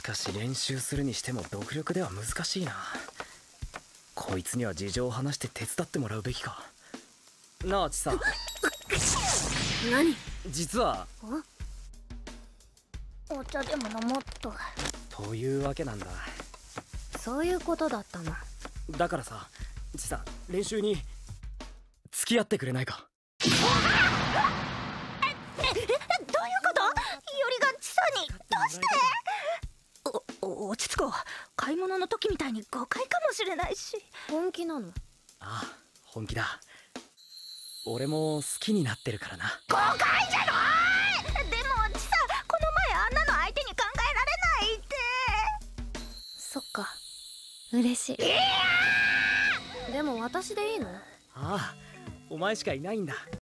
しかし練習するにしても独力では難しいな。こいつには事情を話して手伝ってもらうべきか。なあちさ。 何？ 実はお茶でも飲もっと。 というわけなんだ。 そういうことだったの。 だからさ、ちさ、練習に付き合ってくれないか。 どういうこと？いおりがチサにどうして？落ち着こう。買い物の時みたいに誤解かもしれないし。本気なの？ ああ、本気だ。俺も好きになってるからな。 誤解じゃない！でもチサ、この前あんなの相手に考えられないって。そっか、嬉しい。でも私でいいの？ ああ、お前しかいないんだ。